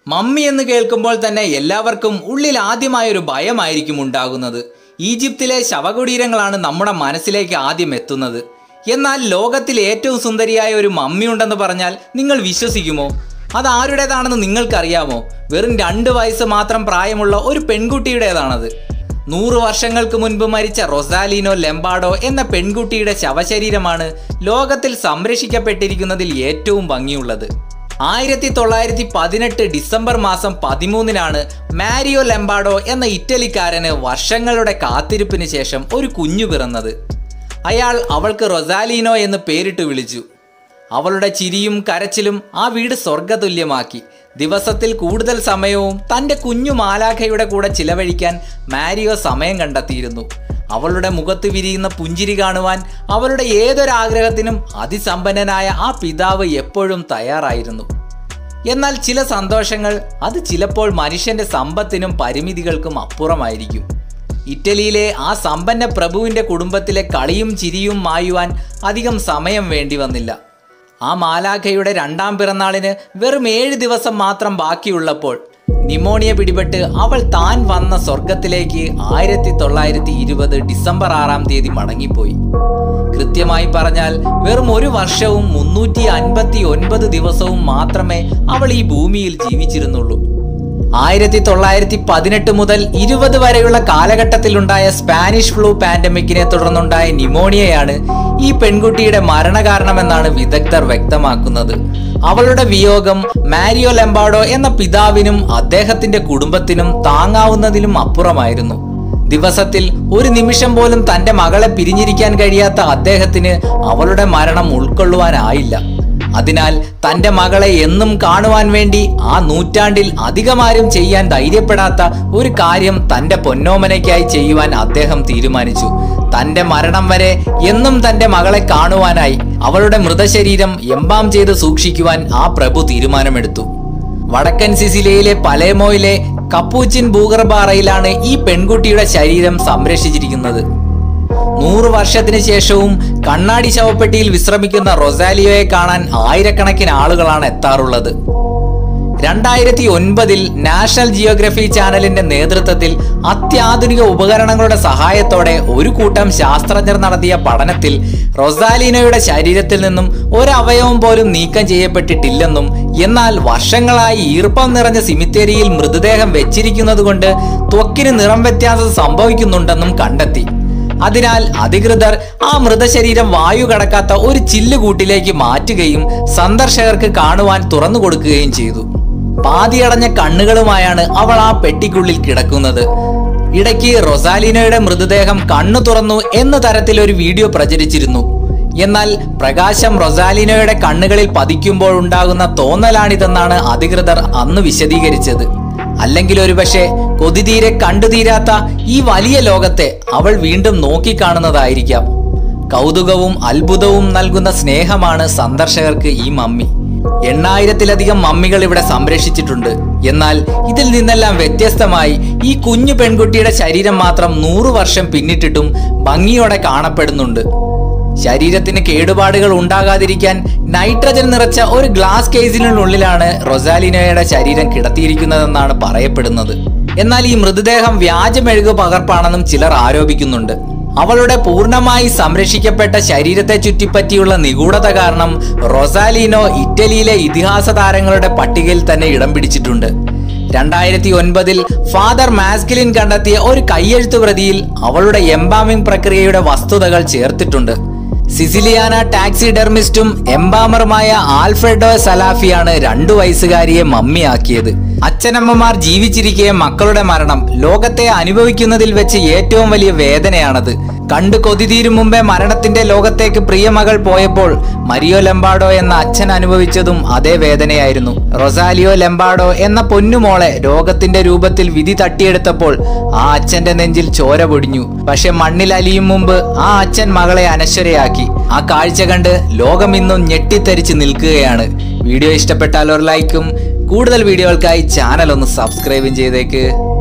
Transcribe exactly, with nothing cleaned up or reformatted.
Mummy എന്ന് കേൾക്കുമ്പോൾ തന്നെ എല്ലാവർക്കും ഉള്ളിൽ ആദ്യമായൊരു ഭയമായിരിക്കും ഉണ്ടാകുന്നത്. ഈജിപ്തിലെ ശവകുടീരങ്ങളാണ് നമ്മുടെ മനസ്സിലേക്ക് ആദ്യം എത്തുന്നത്. എന്നാൽ ലോകത്തിൽ ഏറ്റവും സുന്ദരിയായ ഒരു മമ്മി ഉണ്ടെന്ന് പറഞ്ഞാൽ നിങ്ങൾ വിശ്വസിക്കുമോ? അത് ആരുടേതാണെന്ന് നിങ്ങൾക്കറിയാമോ? വെറും രണ്ട് വയസ്സ് മാത്രം പ്രായമുള്ള ഒരു പെൺകുട്ടിയുടേതാണത്. നൂറ് വർഷങ്ങൾക്ക് മുൻപ് മരിച്ച റൊസാലിനോ ലെംബാർഡോ എന്ന പെൺകുട്ടിയുടെ ശവശരീരമാണ് ലോകത്തിൽ സംരക്ഷിക്കപ്പെട്ടിരിക്കുന്നതിൽ ഏറ്റവും ഭംഗിയുള്ളത്. ആയിരത്തി തൊള്ളായിരത്തി പതിനെട്ട് ഡിസംബർ മാസം പതിമൂന്നിനാണ് മാരിയോ ലെംബാർഡോ എന്ന ഇറ്റലിക്കാരന് വർഷങ്ങളുടെ കാത്തിരിപ്പിന് ശേഷം ഒരു കുഞ്ഞു പിറന്നത്. അയാൾ അവൾക്ക് റൊസാലിനോ എന്ന് പേരിട്ട് വിളിച്ചു. അവളുടെ ചിരിയും കരച്ചിലും ആ വീട് സ്വർഗതുല്യമാക്കി. ദിവസത്തിൽ കൂടുതൽ സമയവും തൻ്റെ കുഞ്ഞു മാലാഖയുടെ കൂടെ ചിലവഴിക്കാൻ മാരിയോ സമയം കണ്ടെത്തിയിരുന്നു. അവളുടെ മുഖത്ത് വിരിയുന്ന പുഞ്ചിരി കാണുവാൻ അവളുടെ ഏതൊരാഗ്രഹത്തിനും അതിസമ്പന്നനായ ആ പിതാവ് എപ്പോഴും തയ്യാറായിരുന്നു. എന്നാൽ ചില സന്തോഷങ്ങൾ അത് ചിലപ്പോൾ മനുഷ്യന്റെ സമ്പത്തിനും പരിമിതികൾക്കും അപ്പുറമായിരിക്കും. ഇറ്റലിയിലെ ആ സമ്പന്ന പ്രഭുവിൻ്റെ കുടുംബത്തിലെ കളിയും ചിരിയും മായുവാൻ അധികം സമയം വേണ്ടി വന്നില്ല. ആ മാലാഖയുടെ രണ്ടാം പിറന്നാളിന് വെറും ഏഴ് ദിവസം മാത്രം ബാക്കിയുള്ളപ്പോൾ നിമോണിയ പിടിപെട്ട് അവൾ താൻ വന്ന സ്വർഗത്തിലേക്ക് ആയിരത്തി തൊള്ളായിരത്തി ഇരുപത് ഡിസംബർ ആറാം തീയതി മടങ്ങിപ്പോയി. കൃത്യമായി പറഞ്ഞാൽ വെറും ഒരു വർഷവും മുന്നൂറ്റി അൻപത്തി ഒൻപത് ദിവസവും മാത്രമേ അവൾ ഈ ഭൂമിയിൽ ജീവിച്ചിരുന്നുള്ളൂ. ആയിരത്തി തൊള്ളായിരത്തി പതിനെട്ട് മുതൽ ഇരുപത് വരെയുള്ള കാലഘട്ടത്തിലുണ്ടായ സ്പാനിഷ് ഫ്ലൂ പാൻഡമിക്കിനെ തുടർന്നുണ്ടായ നിമോണിയയാണ് ഈ പെൺകുട്ടിയുടെ മരണകാരണമെന്നാണ് വിദഗ്ധർ വ്യക്തമാക്കുന്നത്. അവളുടെ വിയോഗം മാരിയോ ലെംബാർഡോ എന്ന പിതാവിനും അദ്ദേഹത്തിന്റെ കുടുംബത്തിനും താങ്ങാവുന്നതിലും അപ്പുറമായിരുന്നു. ദിവസത്തിൽ ഒരു നിമിഷം പോലും തന്റെ മകളെ പിരിഞ്ഞിരിക്കാൻ കഴിയാത്ത അദ്ദേഹത്തിന് അവളുടെ മരണം ഉൾക്കൊള്ളുവാനായില്ല. അതിനാൽ തൻ്റെ മകളെ എന്നും കാണുവാൻ വേണ്ടി ആ നൂറ്റാണ്ടിൽ അധികമാരും ചെയ്യാൻ ധൈര്യപ്പെടാത്ത ഒരു കാര്യം തൻ്റെ പൊന്നോമനയ്ക്കായി ചെയ്യുവാൻ അദ്ദേഹം തീരുമാനിച്ചു. തൻ്റെ മരണം വരെ എന്നും തൻ്റെ മകളെ കാണുവാനായി അവളുടെ മൃതശരീരം എംബാം ചെയ്ത് സൂക്ഷിക്കുവാൻ ആ പ്രഭു തീരുമാനമെടുത്തു. വടക്കൻ സിസിലിയയിലെ പലേമോയിലെ കപ്പൂച്ചിൻ ഭൂഗർഭറയിലാണ് ഈ പെൺകുട്ടിയുടെ ശരീരം സംരക്ഷിച്ചിരിക്കുന്നത്. നൂറ് വർഷത്തിന് ശേഷവും കണ്ണാടി ശവപ്പെട്ടിയിൽ വിശ്രമിക്കുന്ന റൊസാലിയോയെ കാണാൻ ആയിരക്കണക്കിന് ആളുകളാണ് എത്താറുള്ളത്. രണ്ടായിരത്തി ഒൻപതിൽ നാഷണൽ ജിയോഗ്രഫി ചാനലിന്റെ നേതൃത്വത്തിൽ അത്യാധുനിക ഉപകരണങ്ങളുടെ സഹായത്തോടെ ഒരു കൂട്ടം ശാസ്ത്രജ്ഞർ നടത്തിയ പഠനത്തിൽ റൊസാലിനോയുടെ ശരീരത്തിൽ നിന്നും ഒരവയവം പോലും നീക്കം ചെയ്യപ്പെട്ടിട്ടില്ലെന്നും എന്നാൽ വർഷങ്ങളായി ഈർപ്പം നിറഞ്ഞ സിമിത്തേരിയിൽ മൃതദേഹം വെച്ചിരിക്കുന്നത് കൊണ്ട് ത്വക്കിന് നിറം വ്യത്യാസം സംഭവിക്കുന്നുണ്ടെന്നും കണ്ടെത്തി. അതിനാൽ അധികൃതർ ആ മൃതശരീരം വായു കടക്കാത്ത ഒരു ചില്ലുകൂട്ടിലേക്ക് മാറ്റുകയും സന്ദർശകർക്ക് കാണുവാൻ തുറന്നു കൊടുക്കുകയും ചെയ്തു. പാതിയടഞ്ഞ കണ്ണുകളുമായാണ് അവൾ ആ പെട്ടിക്കുള്ളിൽ കിടക്കുന്നത്. ഇടയ്ക്ക് റൊസാലിനോയുടെ മൃതദേഹം കണ്ണു തുറന്നു എന്ന തരത്തിൽ ഒരു വീഡിയോ പ്രചരിച്ചിരുന്നു. എന്നാൽ പ്രകാശം റൊസാലിനോയുടെ കണ്ണുകളിൽ പതിക്കുമ്പോൾ ഉണ്ടാകുന്ന തോന്നലാണിതെന്നാണ് അധികൃതർ അന്ന് വിശദീകരിച്ചത്. അല്ലെങ്കിൽ ഒരുപക്ഷെ കൊതിതീരെ കണ്ടുതീരാത്ത ഈ വലിയ ലോകത്തെ അവൾ വീണ്ടും നോക്കിക്കാണുന്നതായിരിക്കാം. കൗതുകവും അത്ഭുതവും നൽകുന്ന സ്നേഹമാണ് സന്ദർശകർക്ക് ഈ മമ്മി. എണ്ണായിരത്തിലധികം മമ്മികൾ ഇവിടെ സംരക്ഷിച്ചിട്ടുണ്ട്. എന്നാൽ ഇതിൽ നിന്നെല്ലാം വ്യത്യസ്തമായി ഈ കുഞ്ഞു പെൺകുട്ടിയുടെ ശരീരം മാത്രം നൂറു വർഷം പിന്നിട്ടിട്ടും ഭംഗിയോടെ കാണപ്പെടുന്നുണ്ട്. ശരീരത്തിന് കേടുപാടുകൾ ഉണ്ടാകാതിരിക്കാൻ നൈട്രജൻ നിറച്ച ഒരു ഗ്ലാസ് കേസിനുള്ളിലാണ് റൊസാലിനോയുടെ ശരീരം കിടത്തിയിരിക്കുന്നതെന്നാണ് പറയപ്പെടുന്നത്. എന്നാൽ ഈ മൃതദേഹം വ്യാജമെഴുക പകർപ്പാണെന്നും ചിലർ ആരോപിക്കുന്നുണ്ട്. അവളുടെ പൂർണ്ണമായി സംരക്ഷിക്കപ്പെട്ട ശരീരത്തെ ചുറ്റിപ്പറ്റിയുള്ള നിഗൂഢത കാരണം റൊസാലിനോ ഇറ്റലിയിലെ ഇതിഹാസ താരങ്ങളുടെ പട്ടികയിൽ തന്നെ ഇടം പിടിച്ചിട്ടുണ്ട്. രണ്ടായിരത്തി ഒൻപതിൽ ഫാദർ മാസ്കിലിൻ കണ്ടെത്തിയ ഒരു കയ്യെഴുത്തു പ്രതിയിൽ അവളുടെ എംബാമിംഗ് പ്രക്രിയയുടെ വസ്തുതകൾ ചേർത്തിട്ടുണ്ട്. സിസിലിയാന ടാക്സിഡെർമിസ്റ്റും എംബാമറുമായ ആൽഫ്രെഡോ സലാഫിയാണ് രണ്ടു വയസ്സുകാരിയെ മമ്മിയാക്കിയത്. അച്ഛനമ്മമാർ ജീവിച്ചിരിക്കെ മക്കളുടെ മരണം ലോകത്തെ അനുഭവിക്കുന്നതിൽ വെച്ച് ഏറ്റവും വലിയ വേദനയാണത്. കണ്ടു കൊതിതീരും മുമ്പേ മരണത്തിന്റെ ലോകത്തേക്ക് പ്രിയമകൾ പോയപ്പോൾ മരിയോ ലെംബാർഡോ എന്ന അച്ഛൻ അനുഭവിച്ചതും അതേ വേദനയായിരുന്നു. റൊസാലിയോ ലെംബാർഡോ എന്ന പൊന്നുമോളെ രോഗത്തിന്റെ രൂപത്തിൽ വിധി തട്ടിയെടുത്തപ്പോൾ ആ അച്ഛന്റെ നെഞ്ചിൽ ചോര പൊടിഞ്ഞു. പക്ഷെ മണ്ണിൽ അലിയും മുമ്പ് ആ അച്ഛൻ മകളെ അനശ്വരയാക്കി. ആ കാഴ്ച കണ്ട് ലോകം ഇന്നും ഞെട്ടിത്തരിച്ച് നിൽക്കുകയാണ്. വീഡിയോ ഇഷ്ടപ്പെട്ടാൽ ഒരു ലൈക്കും കൂടുതൽ വീഡിയോകൾക്കായി ചാനൽ ഒന്ന് സബ്സ്ക്രൈബും ചെയ്തേക്ക്.